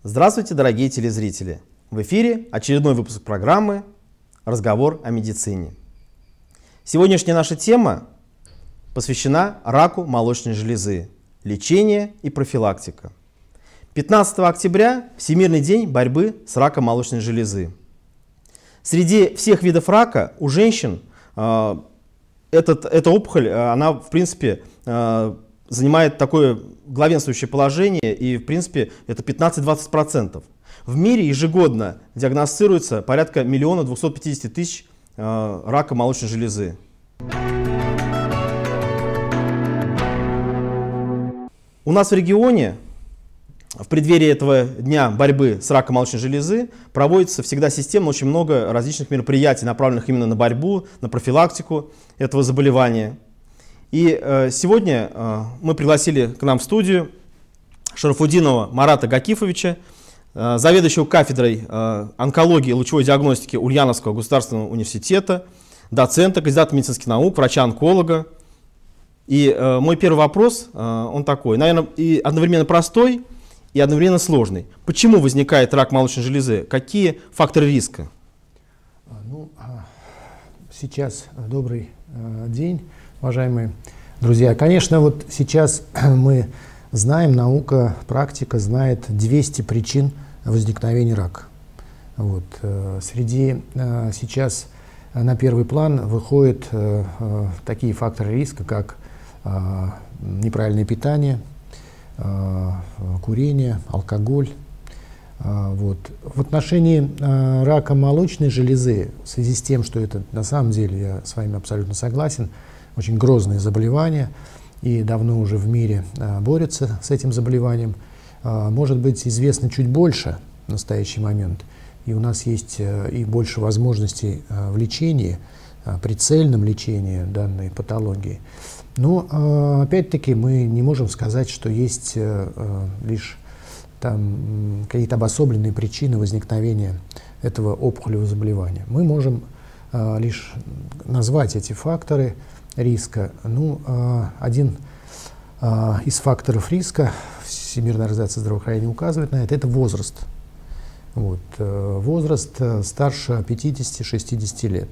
Здравствуйте, дорогие телезрители! В эфире очередной выпуск программы «Разговор о медицине». Сегодняшняя наша тема посвящена раку молочной железы, лечение и профилактика. 15 октября – Всемирный день борьбы с раком молочной железы. Среди всех видов рака у женщин эта опухоль, она в принципе занимает такое главенствующее положение, и в принципе это 15-20%. В мире ежегодно диагностируется порядка 1 250 000 рака молочной железы. У нас в регионе в преддверии этого дня борьбы с раком молочной железы проводится всегда системно очень много различных мероприятий, направленных именно на борьбу, на профилактику этого заболевания. И сегодня мы пригласили к нам в студию Шарафутдинова Марата Гакифовича, заведующего кафедрой онкологии и лучевой диагностики Ульяновского государственного университета, доцента, кандидата медицинских наук, врача-онколога. И мой первый вопрос, он такой, наверное, и одновременно простой, и одновременно сложный. Почему возникает рак молочной железы? Какие факторы риска? Сейчас добрый день, уважаемые друзья. Конечно, вот сейчас мы знаем, наука, практика знает 200 причин возникновения рака. Вот. Сейчас на первый план выходят такие факторы риска, как неправильное питание, курение, алкоголь. Вот. В отношении рака молочной железы, в связи с тем, что это на самом деле, я с вами абсолютно согласен, очень грозное заболевание, и давно уже в мире борются с этим заболеванием, может быть известно чуть больше в настоящий момент, и у нас есть и больше возможностей в лечении, прицельном лечении данной патологии. Но опять-таки мы не можем сказать, что есть лишь там какие-то обособленные причины возникновения этого опухолевого заболевания. Мы можем лишь назвать эти факторы риска. Один из факторов риска, Всемирная организация здравоохранения указывает на это возраст. Вот, возраст старше 50-60 лет.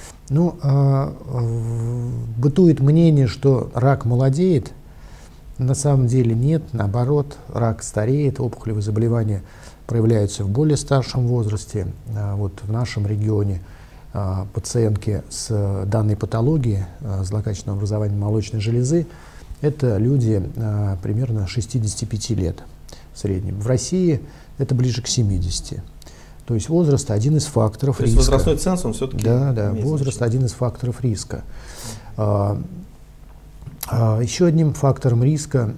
Бытует мнение, что рак молодеет. На самом деле нет, наоборот, рак стареет, опухолевые заболевания проявляются в более старшем возрасте. Вот в нашем регионе пациентки с данной патологией, злокачественного образования молочной железы, это люди примерно 65 лет в среднем. В России это ближе к 70. То есть возраст один из факторов риска. Возрастной ценз, он все-таки... Да, возраст один из факторов риска. Еще одним фактором риска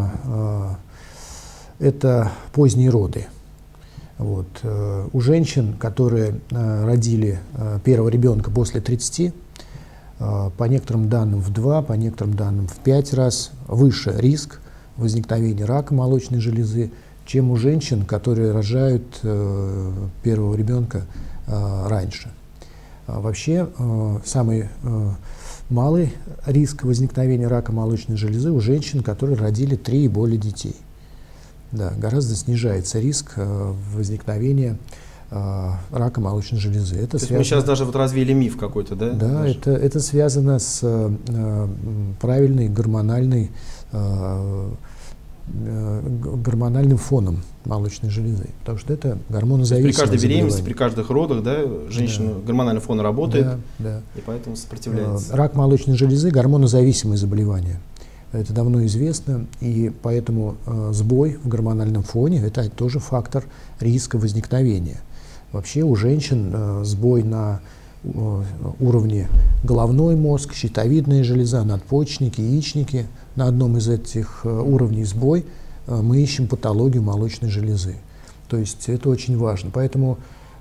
это поздние роды. Вот. У женщин, которые родили первого ребенка после 30, по некоторым данным в 2, по некоторым данным в 5 раз выше риск возникновения рака молочной железы, чем у женщин, которые рожают первого ребенка раньше. Вообще, самый малый риск возникновения рака молочной железы у женщин, которые родили 3 и более детей. Да, гораздо снижается риск возникновения рака молочной железы. Это связано... Мы сейчас даже вот развеяли миф какой-то, да? Да, это связано с правильной гормональным фоном молочной железы, потому что это гормонозависимое при каждой беременности, заболевание. при каждых родах, да, женщина, гормональный фон работает, да. И поэтому сопротивляется. Рак молочной железы – гормонозависимое заболевание. Это давно известно, и поэтому сбой в гормональном фоне – это тоже фактор риска возникновения. Вообще у женщин сбой на уровне головной мозг, щитовидная железа, надпочечники, яичники. На одном из этих уровней сбой мы ищем патологию молочной железы. То есть это очень важно. Поэтому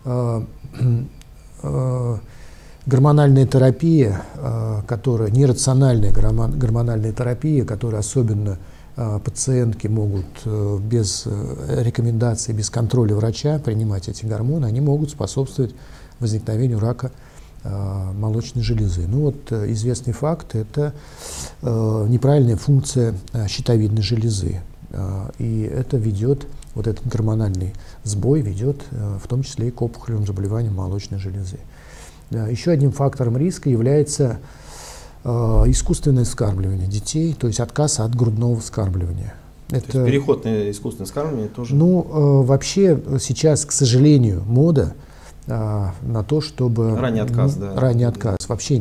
гормональная терапия, нерациональная гормональная терапия, которая особенно пациентки могут без рекомендаций, без контроля врача принимать эти гормоны, они могут способствовать возникновению рака молочной железы. Известный факт – это неправильная функция щитовидной железы. И это ведет вот этот гормональный сбой ведет в том числе и к опухолевым заболеваниям молочной железы. Еще одним фактором риска является искусственное вскармливание детей, то есть отказ от грудного вскармливания. Это... То есть переход на искусственное вскармливание тоже? Ну, вообще сейчас, к сожалению, мода на то, чтобы... Ранний отказ, да. Ранний отказ. Вообще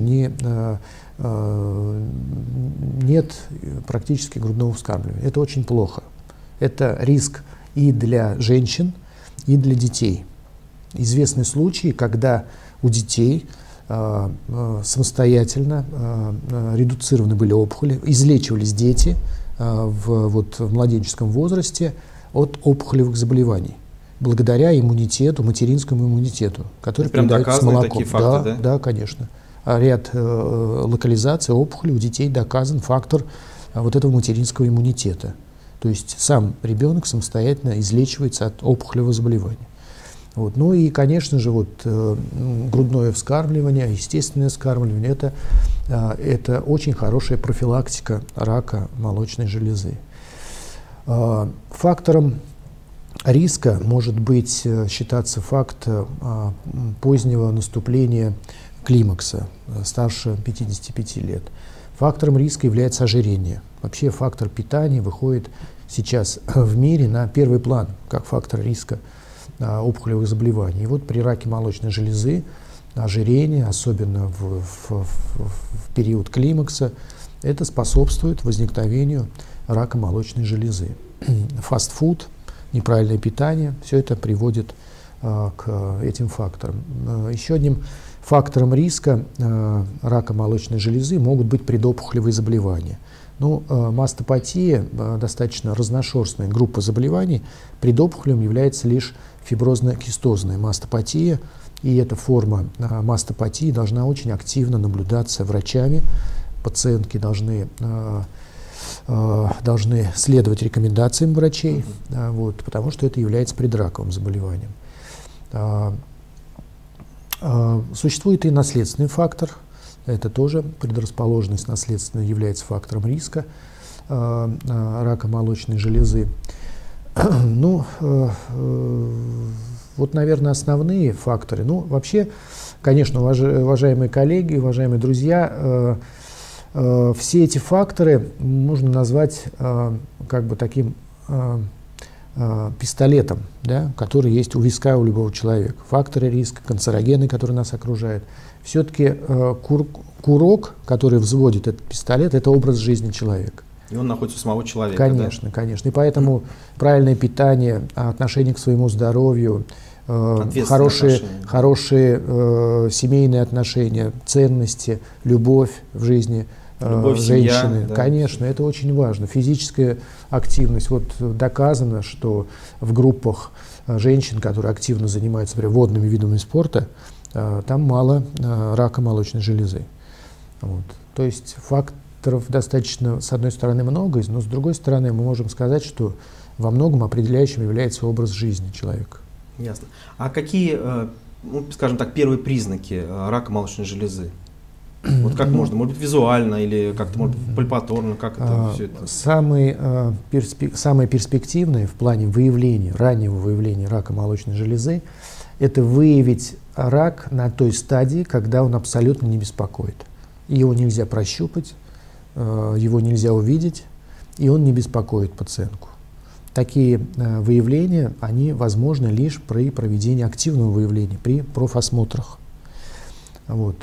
нет практически грудного вскармливания. Это очень плохо. Это риск и для женщин, и для детей. Известны случаи, когда у детей самостоятельно редуцированы были опухоли, излечивались дети в младенческом возрасте от опухолевых заболеваний, благодаря иммунитету, материнскому иммунитету, который передается с молоком. Такие факты, да? Да, конечно. Ряд локализаций опухолей у детей доказан фактор вот этого материнского иммунитета. То есть сам ребенок самостоятельно излечивается от опухолевого заболевания. Вот. Ну и, конечно же, грудное вскармливание, естественное вскармливание это очень хорошая профилактика рака молочной железы. Фактором риска может считаться факт позднего наступления климакса, старше 55 лет. Фактором риска является ожирение. Вообще фактор питания выходит сейчас в мире на первый план, как фактор риска опухолевых заболеваний. И вот при раке молочной железы ожирение, особенно в период климакса, это способствует возникновению рака молочной железы. Фастфуд, неправильное питание, все это приводит к этим факторам. Еще одним фактором риска рака молочной железы могут быть предопухолевые заболевания. Ну, мастопатия достаточно разношерстная группа заболеваний. Предопухолем является лишь фиброзно-кистозная мастопатия, и эта форма мастопатии должна очень активно наблюдаться врачами. Пациентки должны следовать рекомендациям врачей, потому что это является предраковым заболеванием. Существует и наследственный фактор. Это тоже наследственность является фактором риска рака молочной железы. Ну, вот, наверное, основные факторы. Ну, вообще, конечно, уважаемые коллеги, уважаемые друзья, все эти факторы можно назвать как бы таким пистолетом, да, который есть у виска у любого человека. Факторы риска, канцерогены, которые нас окружают. Все-таки курок, который взводит этот пистолет, это образ жизни человека. И он находится у самого человека. Конечно, да? Конечно. И поэтому правильное питание, отношение к своему здоровью, хорошие семейные отношения, ценности, любовь в жизни женщины. Семья, да. Конечно, это очень важно. Физическая активность. Вот доказано, что в группах женщин, которые активно занимаются, например, водными видами спорта, там мало рака молочной железы. Вот. То есть факторов достаточно, с одной стороны, много, но с другой стороны мы можем сказать, что во многом определяющим является образ жизни человека. Ясно. А какие, ну, скажем так, первые признаки рака молочной железы? Вот как можно? Может быть, визуально или как-то, может быть, пальпаторно? Как это все это? Самое перспективное в плане выявления, раннего выявления рака молочной железы, это выявить рак на той стадии, когда он абсолютно не беспокоит. Его нельзя прощупать, его нельзя увидеть, и он не беспокоит пациентку. Такие выявления, они возможны лишь при проведении активного выявления, при профосмотрах. Вот.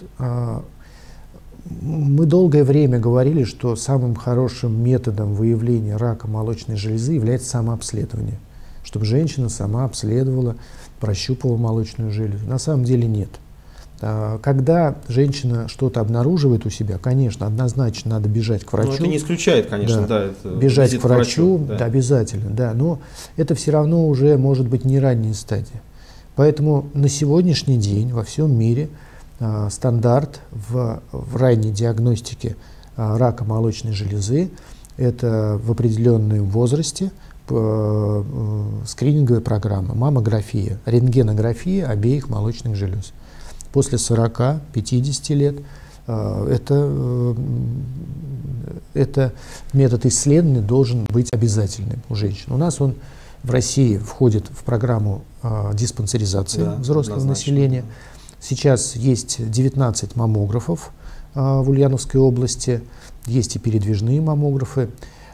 Мы долгое время говорили, что самым хорошим методом выявления рака молочной железы является самообследование, чтобы женщина сама обследовала, прощупывала молочную железу. На самом деле нет. Когда женщина что-то обнаруживает у себя, конечно, однозначно надо бежать к врачу. Но это не исключает, конечно, да. Это бежать к врачу, да, обязательно, да, но это все равно уже может быть не ранняя стадия. Поэтому на сегодняшний день во всем мире стандарт в ранней диагностике рака молочной железы – это в определенном возрасте скрининговая программа, маммография, рентгенография обеих молочных желез. После 40-50 лет это метод исследования должен быть обязательным у женщин. У нас он в России входит в программу диспансеризации взрослого населения. Сейчас есть 19 маммографов в Ульяновской области, есть и передвижные маммографы.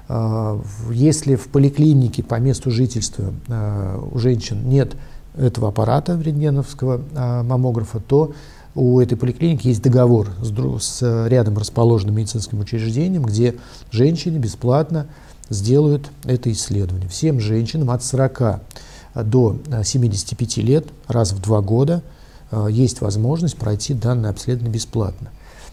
Если в поликлинике по месту жительства у женщин нет этого аппарата рентгеновского маммографа, то у этой поликлиники есть договор с рядом расположенным медицинским учреждением, где женщине бесплатно сделают это исследование. Всем женщинам от 40 до 75 лет раз в 2 года есть возможность пройти данное обследование бесплатно.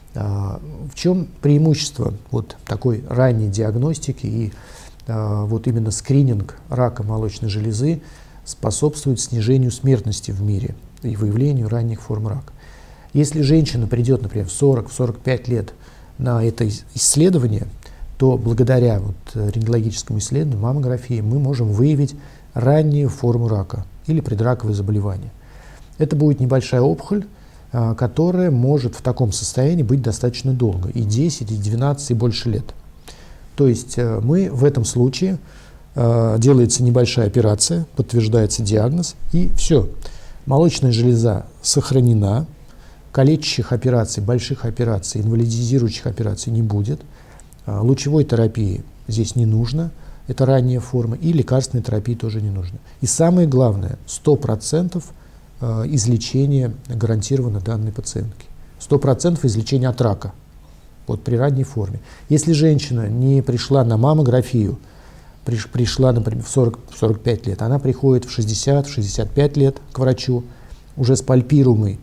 В чем преимущество вот такой ранней диагностики и вот именно скрининг рака молочной железы способствует снижению смертности в мире и выявлению ранних форм рака. Если женщина придет, например, в 40-45 лет на это исследование, то благодаря вот рентгенологическому исследованию, маммографии, мы можем выявить раннюю форму рака или предраковое заболевание. Это будет небольшая опухоль, которая может в таком состоянии быть достаточно долго, и 10, и 12, и больше лет. То есть мы в этом случае, делается небольшая операция, подтверждается диагноз, и все. Молочная железа сохранена, калечащих операций, больших операций, инвалидизирующих операций не будет, лучевой терапии здесь не нужно, это ранняя форма, и лекарственной терапии тоже не нужно. И самое главное, 100% излечения гарантировано данной пациентке. 100% излечения от рака, вот при ранней форме. Если женщина не пришла на маммографию, пришла, например, в 40-45 лет, она приходит в 60-65 лет к врачу, уже с пальпируемой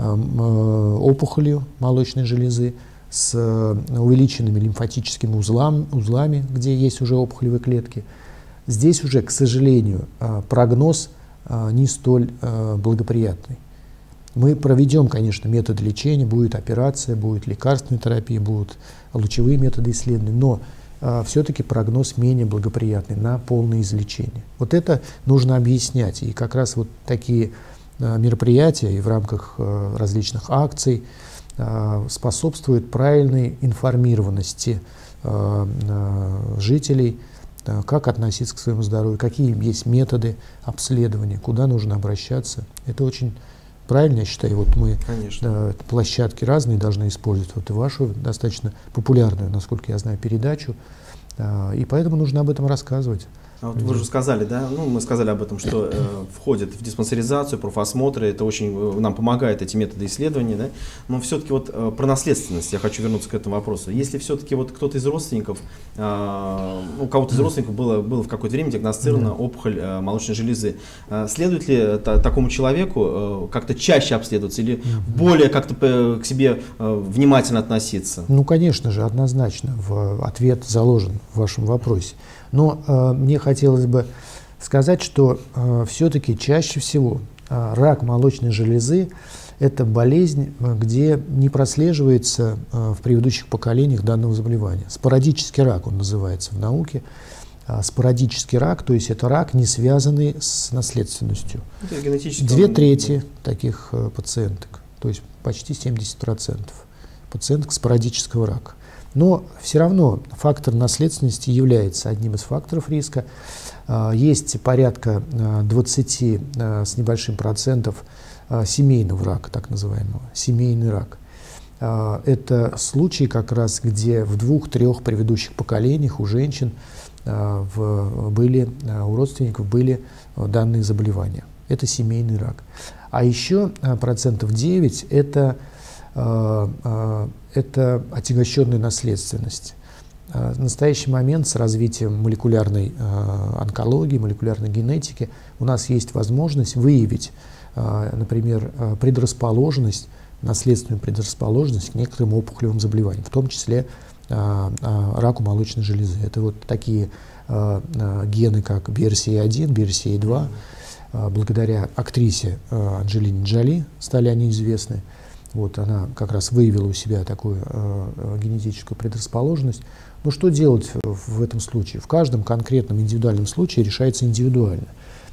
опухолью молочной железы, с увеличенными лимфатическими узлами, где есть уже опухолевые клетки. Здесь уже, к сожалению, прогноз не столь благоприятный. Мы проведем, конечно, методы лечения, будет операция, будет лекарственная терапия, будут лучевые методы исследований, но все-таки прогноз менее благоприятный на полное излечение. Вот это нужно объяснять, и как раз вот такие мероприятия и в рамках различных акций способствуют правильной информированности жителей, как относиться к своему здоровью, какие есть методы обследования, куда нужно обращаться. Это очень правильно, я считаю. Вот мы площадки разные должны использовать. Вот и вашу достаточно популярную, насколько я знаю, передачу. И поэтому нужно об этом рассказывать. А вот вы же сказали, да, ну, мы сказали об этом, что входит в диспансеризацию, профосмотры, это очень нам помогает, эти методы исследования, да, но все-таки вот про наследственность я хочу вернуться к этому вопросу. Если все-таки вот кто-то из родственников, у кого-то из родственников было в какое-то время диагностирована опухоль молочной железы, следует ли такому человеку как-то чаще обследоваться или более как-то к себе внимательно относиться? Ну, конечно же, однозначно, ответ заложен в вашем вопросе. Но мне хотелось бы сказать, что все-таки чаще всего рак молочной железы – это болезнь, где не прослеживается в предыдущих поколениях данного заболевания. Спорадический рак он называется в науке. Спорадический рак, то есть это рак, не связанный с наследственностью. 2/3 таких пациенток, то есть почти 70% пациенток спорадического рака. Но все равно фактор наследственности является одним из факторов риска. Есть порядка 20 с небольшим процентов семейного рака, так называемого, семейный рак. Это случаи как раз, где в 2-3 предыдущих поколениях у женщин, у родственников были данные заболевания. Это семейный рак. А еще 9% это отягощенная наследственность. В настоящий момент с развитием молекулярной онкологии, молекулярной генетики у нас есть возможность выявить, например, наследственную предрасположенность к некоторым опухолевым заболеваниям, в том числе раку молочной железы. Это вот такие гены, как BRCA1, BRCA2. Благодаря актрисе Анджелине Джоли стали они известны. Вот она как раз выявила у себя такую генетическую предрасположенность. Но что делать в этом случае? В каждом конкретном индивидуальном случае решается индивидуально.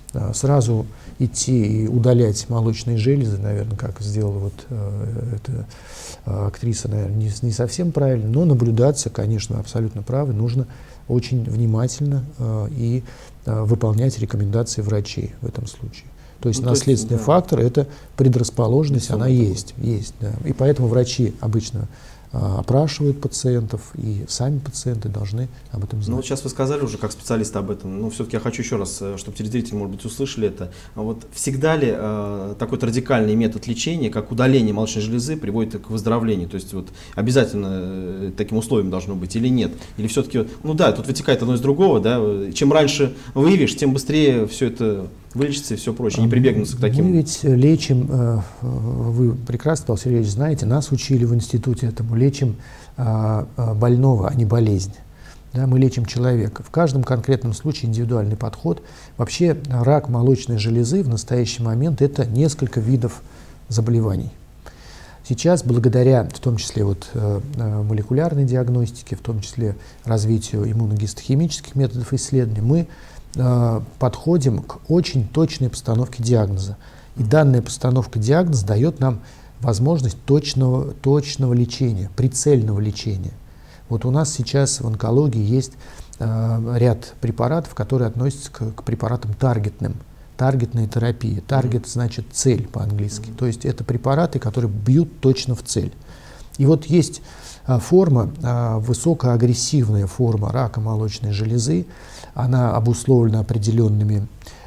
сразу идти и удалять молочные железы, наверное, как сделала вот эта актриса, наверное, не совсем правильно, но наблюдаться, конечно, абсолютно правы, нужно очень внимательно и выполнять рекомендации врачей в этом случае. То есть наследственный фактор – это предрасположенность, она есть, да. И поэтому врачи обычно опрашивают пациентов, и сами пациенты должны об этом знать. Ну, вот сейчас вы сказали уже как специалист об этом, но все-таки я хочу еще раз, чтобы телезрители, может быть, услышали это. Вот всегда ли такой радикальный метод лечения, как удаление молочной железы, приводит к выздоровлению? То есть вот обязательно таким условием должно быть или нет? Или все-таки, ну да, тут вытекает одно из другого, да? Чем раньше выявишь, тем быстрее все это вылечится и все прочее, не прибегнуться к таким. Мы ведь лечим, вы прекрасно, Павел Сергеевич, знаете, нас учили в институте этому, лечим больного, а не болезнь. Да, мы лечим человека. В каждом конкретном случае индивидуальный подход. Вообще рак молочной железы в настоящий момент это несколько видов заболеваний. Сейчас, благодаря в том числе молекулярной диагностике, в том числе развитию иммуногистохимических методов исследования, мы подходим к очень точной постановке диагноза. И данная постановка диагноза дает нам возможность точного лечения, прицельного лечения. Вот у нас сейчас в онкологии есть ряд препаратов, которые относятся к препаратам таргетным, таргетная терапия. Таргет значит цель по-английски. То есть это препараты, которые бьют точно в цель. И вот есть форма, высокоагрессивная форма рака молочной железы, она обусловлена определенными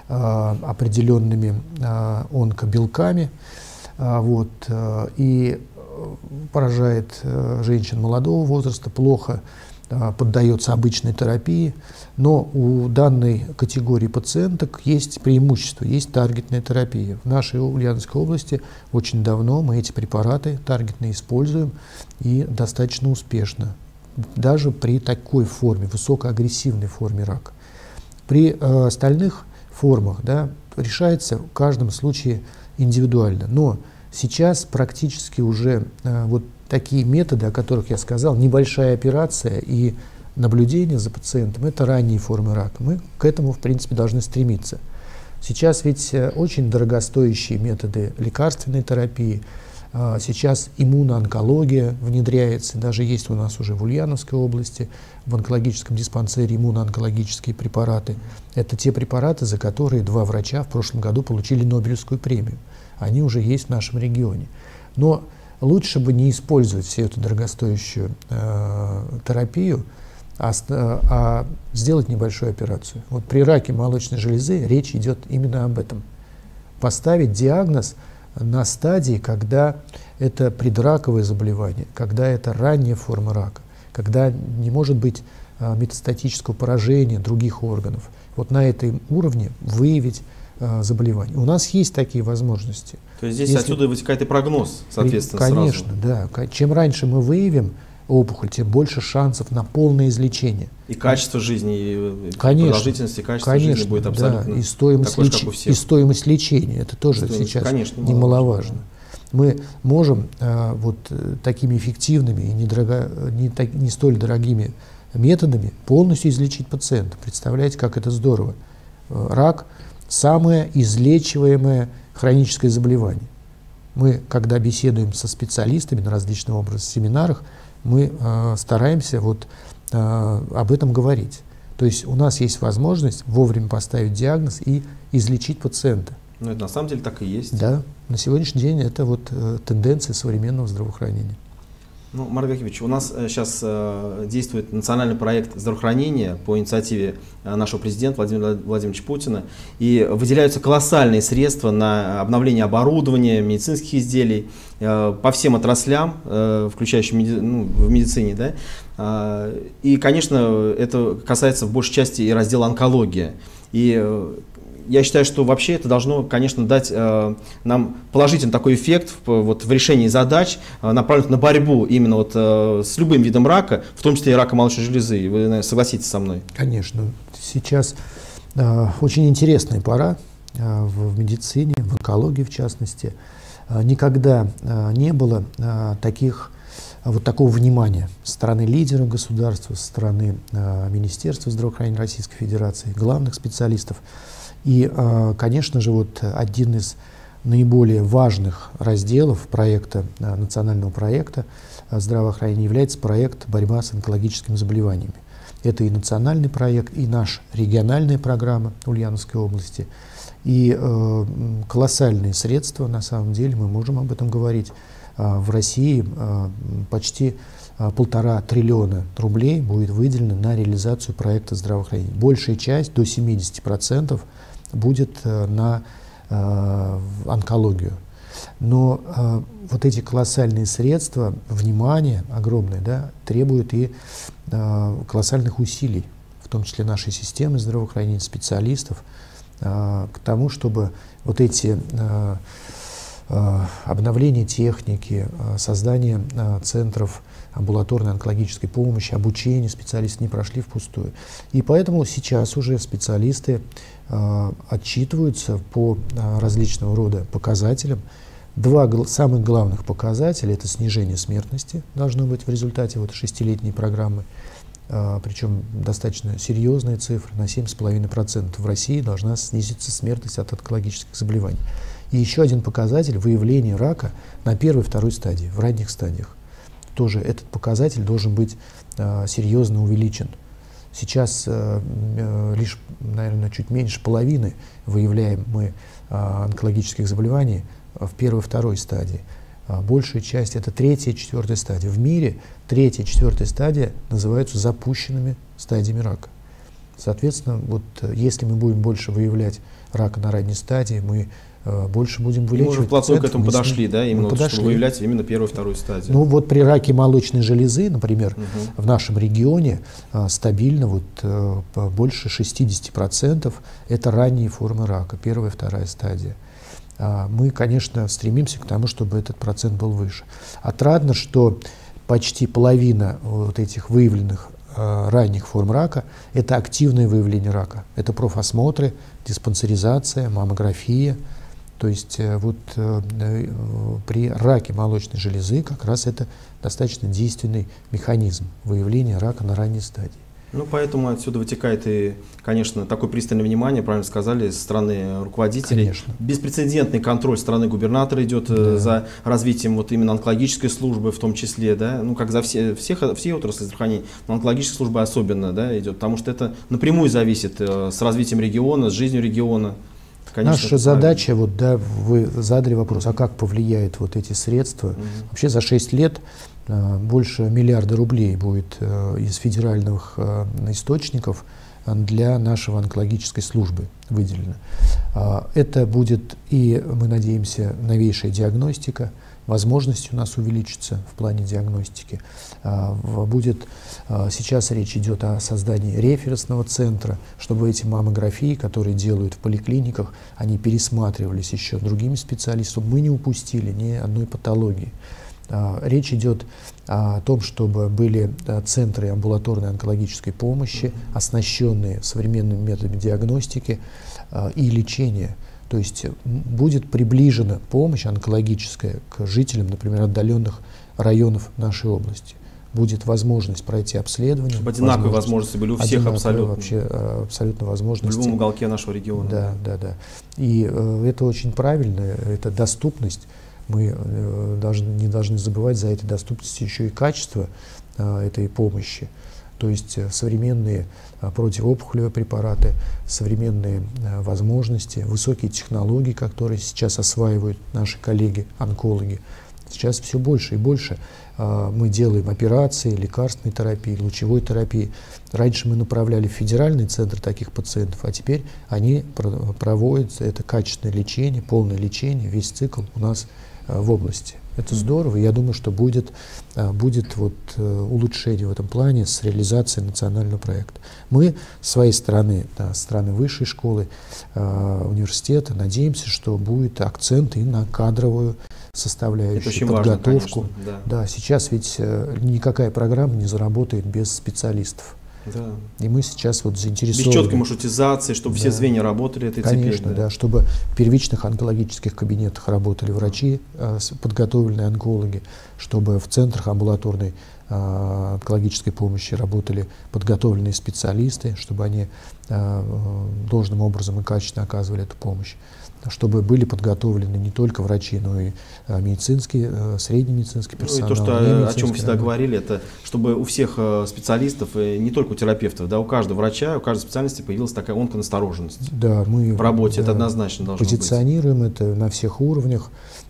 онкобелками, и поражает женщин молодого возраста, плохо поддается обычной терапии, но у данной категории пациенток есть преимущество, есть таргетная терапия. В нашей Ульяновской области очень давно мы эти препараты таргетные используем и достаточно успешно, даже при такой форме, высокоагрессивной форме рака. При остальных формах, да, решается в каждом случае индивидуально, но сейчас практически уже вот такие методы, о которых я сказал, небольшая операция и наблюдение за пациентом, это ранние формы рака. Мы к этому, в принципе, должны стремиться. Сейчас ведь очень дорогостоящие методы лекарственной терапии, сейчас иммуноонкология внедряется, даже есть у нас уже в Ульяновской области, в онкологическом диспансере иммуноонкологические препараты. Это те препараты, за которые 2 врача в прошлом году получили Нобелевскую премию. Они уже есть в нашем регионе. Но лучше бы не использовать всю эту дорогостоящую терапию, а сделать небольшую операцию. Вот при раке молочной железы речь идет именно об этом. Поставить диагноз на стадии, когда это предраковое заболевание, когда это ранняя форма рака, когда не может быть метастатического поражения других органов. Вот на этом уровне выявить заболеваний. У нас есть такие возможности. То есть здесь отсюда вытекает и прогноз, соответственно, конечно, сразу. Да. Чем раньше мы выявим опухоль, тем больше шансов на полное излечение. И качество жизни, и продолжительность, и качество жизни будет абсолютно и стоимость, такой же, как у всех. И стоимость лечения, это тоже сейчас немаловажно. Мы можем такими эффективными и не столь дорогими методами полностью излечить пациента. Представляете, как это здорово. Рак – самое излечиваемое хроническое заболевание. Мы, когда беседуем со специалистами на различных образах, семинарах, мы стараемся об этом говорить. То есть у нас есть возможность вовремя поставить диагноз и излечить пациента. Ну, это на самом деле так и есть. Да, на сегодняшний день это тенденция современного здравоохранения. Ну, Марат Якимович, у нас сейчас действует национальный проект здравоохранения по инициативе нашего президента Владимира Владимировича Путина. И выделяются колоссальные средства на обновление оборудования, медицинских изделий по всем отраслям, включающим в медицине. Да? И, конечно, это касается в большей части и раздела онкология. И я считаю, что вообще это должно, конечно, дать нам положительный такой эффект в решении задач, направленных на борьбу именно с любым видом рака, в том числе и рака молочной железы. Вы, наверное, согласитесь со мной? Конечно. Сейчас очень интересная пора в медицине, в онкологии в частности. Никогда не было такого внимания со стороны лидеров государства, со стороны Министерства здравоохранения Российской Федерации, главных специалистов. И, конечно же, вот один из наиболее важных разделов проекта, национального проекта здравоохранения является проект «Борьба с онкологическими заболеваниями». Это и национальный проект, и наша региональная программа Ульяновской области. И колоссальные средства, на самом деле, мы можем об этом говорить. В России почти 1,5 триллиона рублей будет выделено на реализацию проекта здравоохранения. Большая часть, до 70%, будет на онкологию. Но вот эти колоссальные средства, внимание огромное, да, требуют и колоссальных усилий, в том числе нашей системы здравоохранения, специалистов, к тому, чтобы вот эти обновление техники, создание центров амбулаторной онкологической помощи, обучение специалистов не прошли впустую. И поэтому сейчас уже специалисты отчитываются по различного рода показателям. Два самых главных показателя — это снижение смертности, должно быть в результате вот 6-летней программы, причем достаточно серьезные цифры, на 7,5% в России должна снизиться смертность от онкологических заболеваний. И еще один показатель — выявление рака на первой и второй стадии, в ранних стадиях. Тоже этот показатель должен быть серьезно увеличен. Сейчас лишь, наверное, чуть меньше половины выявляем мы онкологических заболеваний в первой и второй стадии. Большая часть — это третья и четвертая стадия. В мире третья и четвертая стадия называются запущенными стадиями рака. Соответственно, вот если мы будем больше выявлять рака на ранней стадии, мы больше будем вылечивать. Мы уже вплотную к этому подошли, да, именно чтобы выявлять именно первую и вторую стадию. Ну вот при раке молочной железы, например, в нашем регионе стабильно вот больше 60% это ранние формы рака, первая и вторая стадия. Мы, конечно, стремимся к тому, чтобы этот процент был выше. Отрадно, что почти половина вот этих выявленных ранних форм рака — это активное выявление рака. Это профосмотры, диспансеризация, маммография. То есть вот при раке молочной железы как раз это достаточно действенный механизм выявления рака на ранней стадии. Ну, поэтому отсюда вытекает и, конечно, такое пристальное внимание, правильно сказали, со стороны руководителей. Конечно. Беспрецедентный контроль со стороны губернатора идет за развитием вот именно онкологической службы в том числе, да, ну, как за все отрасли здравоохранения, но онкологическая служба особенно, да, идет, потому что это напрямую зависит с развитием региона, с жизнью региона. Конечно, наша задача, вот, да, вы задали вопрос, а как повлияют вот эти средства? Вообще за 6 лет больше миллиарда рублей будет из федеральных источников для нашей онкологической службы выделено. Это будет и, мы надеемся, новейшая диагностика, возможности у нас увеличатся в плане диагностики. Будет, сейчас речь идет о создании референсного центра, чтобы эти маммографии, которые делают в поликлиниках, они пересматривались еще другими специалистами, чтобы мы не упустили ни одной патологии. Речь идет о том, чтобы были центры амбулаторной онкологической помощи, оснащенные современными методами диагностики и лечения. То есть будет приближена помощь онкологическая к жителям, например, отдаленных районов нашей области. Будет возможность пройти обследование. Чтобы одинаковые возможности были у всех абсолютно. Вообще, абсолютно возможности. В любом уголке нашего региона. Да, да, да. И это очень правильно, это доступность. Мы не должны забывать за этой доступностью еще и качество этой помощи. То есть современные противоопухолевые препараты, современные возможности, высокие технологии, которые сейчас осваивают наши коллеги-онкологи. Сейчас все больше и больше мы делаем операции, лекарственной терапии, лучевой терапии. Раньше мы направляли в федеральный центр таких пациентов, а теперь они проводят это качественное лечение, полное лечение, весь цикл у нас в области. Это здорово, я думаю, что будет вот улучшение в этом плане с реализацией национального проекта. Мы с своей стороны, да, с стороны высшей школы, университета, надеемся, что будет акцент и на кадровую составляющую, подготовку. Важно, конечно, да, сейчас ведь никакая программа не заработает без специалистов. Да. И мы сейчас вот заинтересованы. Без четкой маршрутизации, чтобы все звенья работали. Это конечно, теперь, да, чтобы в первичных онкологических кабинетах работали врачи, подготовленные онкологи, чтобы в центрах амбулаторной онкологической помощи работали подготовленные специалисты, чтобы они должным образом и качественно оказывали эту помощь, чтобы были подготовлены не только врачи, но и медицинский, средний медицинский персонал. Ну и то, что, о чем мы всегда говорили, это чтобы у всех специалистов, и не только у терапевтов, да, у каждого врача, у каждой специальности появилась такая онконастороженность. Да, мы в работе, это однозначно должно быть. Позиционируем это на всех уровнях,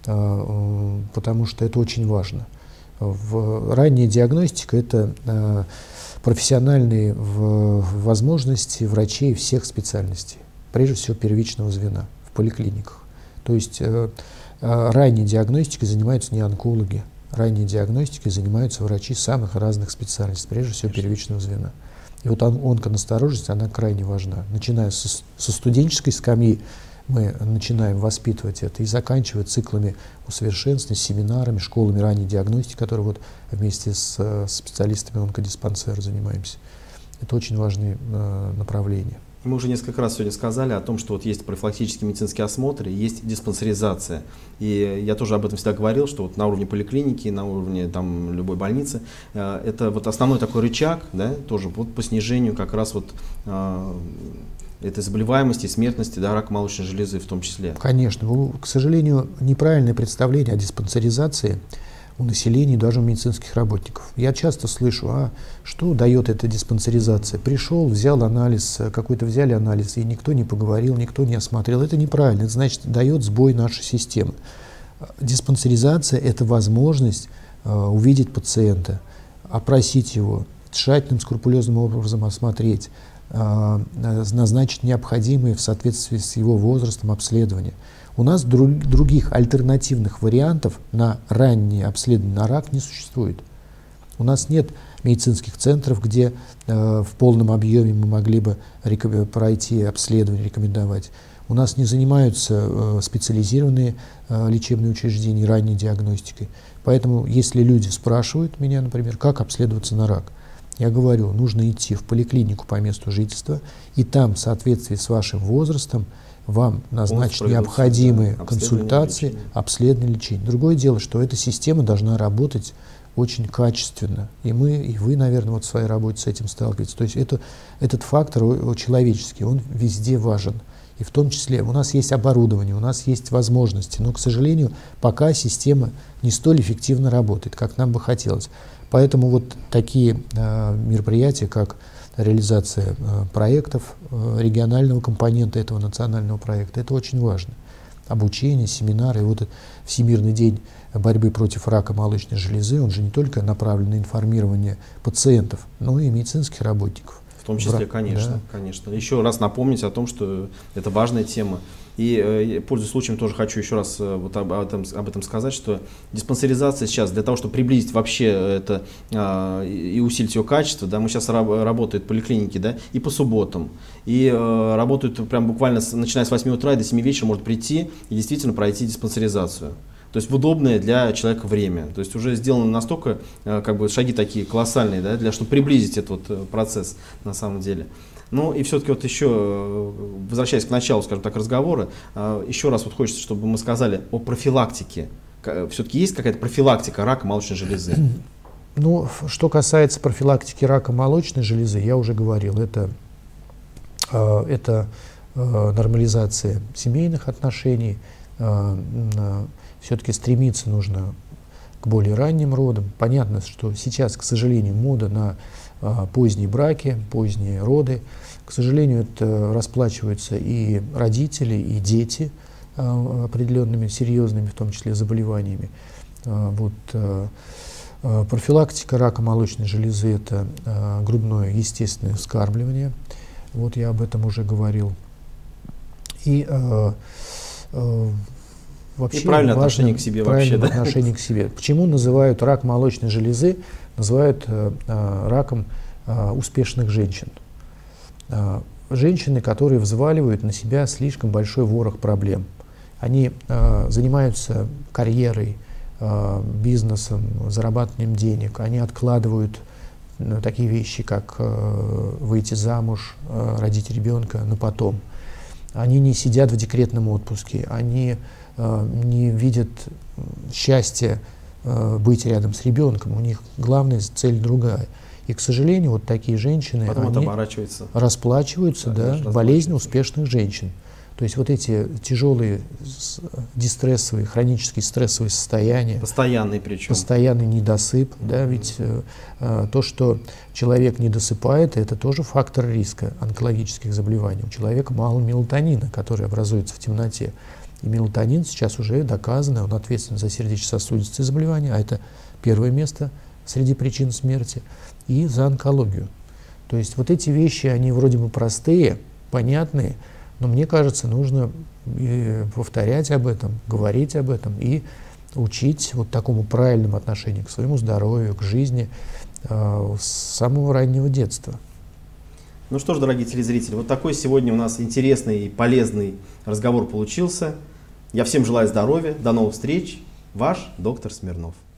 потому что это очень важно. Ранняя диагностика – это профессиональные возможности врачей всех специальностей, прежде всего первичного звена в поликлиниках. То есть ранней диагностикой занимаются не онкологи, ранней диагностикой занимаются врачи самых разных специальностей, прежде всего первичного звена. И вот онконастороженность, она крайне важна. Начиная со студенческой скамьи, мы начинаем воспитывать это и заканчивая циклами усовершенствования, семинарами, школами ранней диагностики, которые вот вместе с специалистами онкодиспансера занимаемся. Это очень важные направления. Мы уже несколько раз сегодня сказали о том, что вот есть профилактический медицинский осмотр и есть диспансеризация. И я тоже об этом всегда говорил, что вот на уровне поликлиники, на уровне там, любой больницы, это вот основной такой рычаг, да, тоже вот по снижению как раз вот этой заболеваемости, смертности, да, рака молочной железы в том числе. Конечно. К сожалению, неправильное представление о диспансеризации у населения и даже у медицинских работников. Я часто слышу, что дает эта диспансеризация? Пришел, взял анализ, какой-то взяли анализ, и никто не поговорил, никто не осмотрел. Это неправильно, это значит, дает сбой нашей системы. Диспансеризация – это возможность увидеть пациента, опросить его, тщательным, скрупулезным образом осмотреть, назначить необходимые в соответствии с его возрастом обследования. У нас других альтернативных вариантов на раннее обследование на рак не существует. У нас нет медицинских центров, где в полном объеме мы могли бы пройти обследование, рекомендовать. У нас не занимаются специализированные лечебные учреждения ранней диагностикой. Поэтому, если люди спрашивают меня, например, как обследоваться на рак, я говорю, нужно идти в поликлинику по месту жительства, и там, в соответствии с вашим возрастом, вам назначат необходимые консультации, обследование, лечение. Другое дело, что эта система должна работать очень качественно. И мы, и вы, наверное, вот в своей работе с этим сталкиваетесь. То есть этот фактор человеческий, он везде важен. И в том числе у нас есть оборудование, у нас есть возможности, но, к сожалению, пока система не столь эффективно работает, как нам бы хотелось. Поэтому вот такие мероприятия, как реализация проектов, регионального компонента этого национального проекта, это очень важно. Обучение, семинары. И вот Всемирный день борьбы против рака молочной железы, он же не только направлен на информирование пациентов, но и медицинских работников. В том числе, конечно, да. Конечно. Еще раз напомнить о том, что это важная тема. И, пользуясь случаем, тоже хочу еще раз вот об этом сказать, что диспансеризация сейчас для того, чтобы приблизить вообще это и усилить ее качество, да, мы сейчас работают поликлиники, да, и по субботам, и работают прям буквально начиная с 8 утра и до 7 вечера может прийти и действительно пройти диспансеризацию. То есть в удобное для человека время. То есть уже сделаны настолько как бы шаги такие колоссальные, да, чтобы приблизить этот вот процесс на самом деле. Ну и все-таки вот еще, возвращаясь к началу, скажем так, разговора, еще раз вот хочется, чтобы мы сказали о профилактике. Все-таки есть какая-то профилактика рака молочной железы? Ну, что касается профилактики рака молочной железы, я уже говорил, это нормализация семейных отношений. Все-таки стремиться нужно к более ранним родам. Понятно, что сейчас, к сожалению, мода на поздние браки, поздние роды. К сожалению, это расплачиваются и родители, и дети определенными серьезными, в том числе, заболеваниями. Вот, профилактика рака молочной железы – это грудное естественное вскармливание. Вот я об этом уже говорил. И вообще правильное отношение к себе вообще, да? Отношение к себе. Почему называют рак молочной железы, называют раком успешных женщин? Женщины, которые взваливают на себя слишком большой ворох проблем. Они занимаются карьерой, бизнесом, зарабатыванием денег. Они откладывают такие вещи, как выйти замуж, родить ребенка на потом. Они не сидят в декретном отпуске, они не видят счастья быть рядом с ребенком, у них главная цель другая. И, к сожалению, вот такие женщины, потом они расплачиваются, болезнью успешных женщин. То есть вот эти тяжелые дистрессовые, хронические стрессовые состояния, постоянный причем, постоянный недосып, да, ведь то, что человек не досыпает, это тоже фактор риска онкологических заболеваний. У человека мало мелатонина, который образуется в темноте. И мелатонин сейчас уже доказано, он ответственен за сердечно-сосудистые заболевания, а это первое место среди причин смерти, и за онкологию. То есть вот эти вещи, они вроде бы простые, понятные, но мне кажется, нужно повторять об этом, говорить об этом и учить вот такому правильному отношению к своему здоровью, к жизни с самого раннего детства. Ну что ж, дорогие телезрители, вот такой сегодня у нас интересный и полезный разговор получился. Я всем желаю здоровья, до новых встреч. Ваш доктор Смирнов.